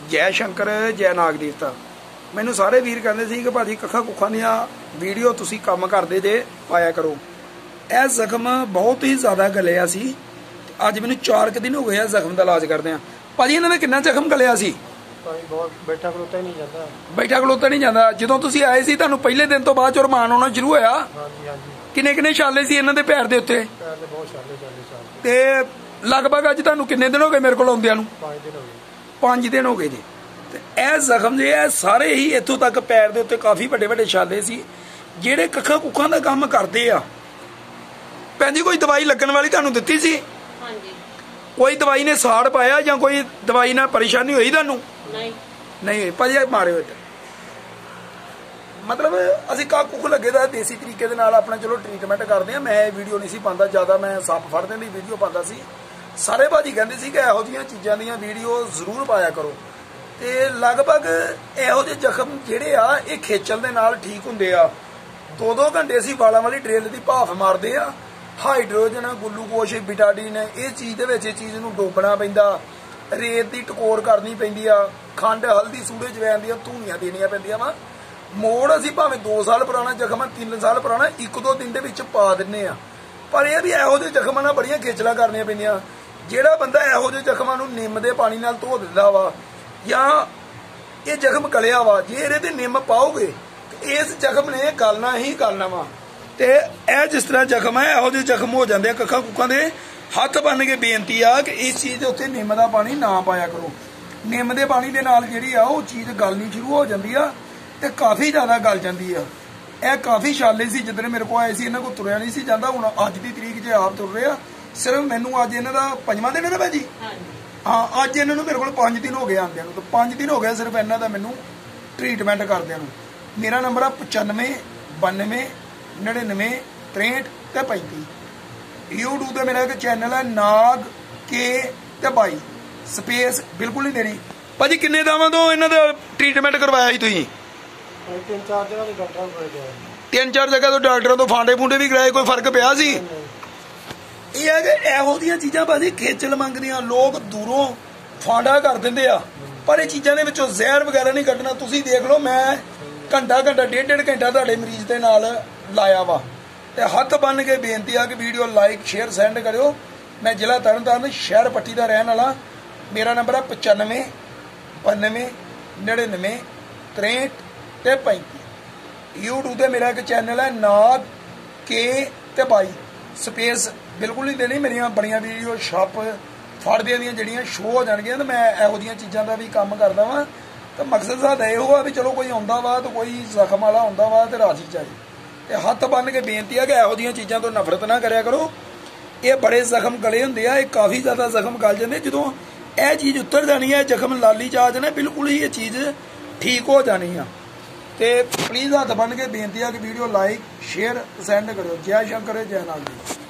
जय शंकर जय नाग देवता। मैनू सारे वीर कहते सी कि भाजी कखा कुखा दियां वीडियो तुसी काम करदे जे पाया करो। यह जख्म बहुत ही ज़्यादा गलिया सी। अज मैनू 4 दिन हो गए आ जख्म का इलाज करदे। भाजी इन्हां दा किन्ना जख्म गलिया सी? बैठा खलोता ही नहीं जाता। बैठा खलोता नहीं जाता। जदों तुसी आए सी तुहानू पहले दिन तो बाद च रमान होना शुरू होया। किन्ने किन्ने छाले सी इन्हां दे पैर दे उत्ते? पैर ते बहुत छाले छाले। ते लगभग अज तुहानू किन्ने दिन हो गए मेरे कोल आउंदियां नू? 5 दिन हो गए। 5 दिन हो गए जी। यह जख्म जे है सारे ही इत्थों तक पैर दे उत्ते काफ़ी वड्डे वड्डे छाले सी जिहड़े कखा कुखा दा काम करदे आ। भैन जी कोई दवाई लगन वाली तुहानू दित्ती सी? कोई दवाई ने साड़ पाया या कोई दवाई ना परेशानी हुई तुहानू? नहीं भाजी मारियो इधर। मतलब असीं कख कुख लगे दा देसी तरीके दे नाल अपना चलो ट्रीटमेंट करते हैं। मैं वीडियो नहीं सी पांदा ज़्यादा, मैं सप फड़ने दी वीडियो पांदा सी। सारे भाजी कहते सी कि इहो जिहियां चीज़ां दियां वीडियो जरूर पाया करो। ते लगभग इहो जिहे जख्म जिहड़े आ इह खेचल दे नाल ठीक हुंदे आ। 2-2 घंटे असीं वालां वाली ड्रिल दी भाफ मारदे आ। हाइड्रोजन ग्लूकोश बिटाडीन इस चीज़ दे विच चीज़ नूं डोबना पैंदा। रेत की टकोर करनी पैंदी आ। खंड हल्दी सूड़े जवैन दियां धूनियां देनियां पैंदियां वा। मोड़ असीं भावें 2 साल पुराना जख्म है 3 साल पुराना 1-2 दिन दे विच पा दिन्ने आ। पर यह भी इहो जिहे जख्मां नाल बड़ियां खेचलां करनियां पैंदियां। जिहड़ा बंदा इहो जिहे जख्मां नूं निम दे पानी नाल धो दिंदा वा या ये जख्म गलिया वा, जे इहदे ते निम पाओगे ते इस जख्म ने गलना ही गलना वा। ते यह जिस तरह जख्म है इहो जिहे जख्म हो जाते हैं कखा कुखा दे। हथ बन के बेनती आ कि इस चीज़ के उत्ते निम का पानी ना पाया करो। निम के पानी के नाल जिहड़ी आ वो चीज़ गलनी शुरू हो जाती है ते काफ़ी ज़्यादा गल जाती है। यह काफ़ी छाले सी जिद्दन मेरे को आए सी, इन्हां को तुरया नहीं सी जांदा। हुण अज की तरीक च आप तुर रहे आ। सिर्फ मैनू अज इन्हां दा 5वां दिन है ना भाई जी? हाँ, अज इन्होंने मेरे को 5 दिन हो गए आंदे। तो 5 दिन हो गए सिर्फ इन्हों का मैनू ट्रीटमेंट करदे। मेरा नंबर है 95 92 99 63 ते 35। यूट्यूब पर मेरा एक चैनल है नाग के ते बाई स्पेस बिल्कुल नहीं देनी। भाजी किन्ने दावां तो इन्हों का ट्रीटमेंट करवाया ही तुसीं? 3-4 जगह तो डॉक्टर को गए। 3-4 जगह तो डॉक्टरों तो फांडे फूंडे भी कराए, कोई फर्क पिया सी? ਇਹ ਹੈ ਕਿ ਇਹੋ ਜਿਹੀਆਂ ਚੀਜ਼ਾਂ ਭਾਜੀ ਖੇਚਲ ਮੰਗਦੀਆਂ। ਲੋਕ ਦੂਰੋਂ ਫਾਂਡਾ ਕਰ ਦਿੰਦੇ ਆ ਪਰ ਇਹ ਚੀਜ਼ਾਂ ਦੇ ਵਿੱਚੋਂ ਜ਼ਹਿਰ ਵਗੈਰਾ ਨਹੀਂ ਕੱਢਣਾ। ਤੁਸੀਂ ਦੇਖ ਲਓ ਮੈਂ ਘੰਟਾ 1.5 ਘੰਟਾ ਤੁਹਾਡੇ ਮਰੀਜ਼ ਦੇ ਨਾਲ ਲਾਇਆ ਵਾ। ਤੇ ਹੱਥ ਬੰਨ ਕੇ ਬੇਨਤੀ ਆ ਕਿ ਵੀਡੀਓ ਲਾਈਕ ਸ਼ੇਅਰ ਸੈਂਡ ਕਰਿਓ। ਮੈਂ ਜ਼ਿਲ੍ਹਾ ਤਰਨਤਾਰਨ ਸ਼ਹਿਰ ਪੱਟੀ ਦਾ ਰਹਿਣ ਵਾਲਾ। ਮੇਰਾ ਨੰਬਰ ਹੈ 95 92 99 63 ਤੇ 35। यूट्यूब ਤੇ ਮੇਰਾ ਇੱਕ ਚੈਨਲ ਹੈ ਨਾਗ ਕੇ ਤੇ ਬਾਈ स्पेस बिल्कुल नहीं देनी। मेरिया बड़िया वीडियो छप फड़दियां दियां जड़ियां शो हो जाएगियां। तो मैं इहो जिहियां चीज़ों का भी काम करदा वां। तो मकसद साडा इहो आ भी चलो कोई आउंदा वा तो कोई जख्म वाला आउंदा वा ते राजी चाहिए। ते हत्थ बन के बेनती है कि इहो जिहियां चीज़ों तो नफरत ना करया करो। ये बड़े जख्म गले हुंदे आ, काफ़ी ज़्यादा जख्म गल जांदे। जदों यह चीज़ उतर जानी है जख्म लाली चा जाना बिल्कुल ही ये चीज़ ठीक हो जानी है। तो प्लीज़ हत्थ बन के बेनती है कि वीडियो लाइक शेयर सेंड करो। जय शंकर जय नाग।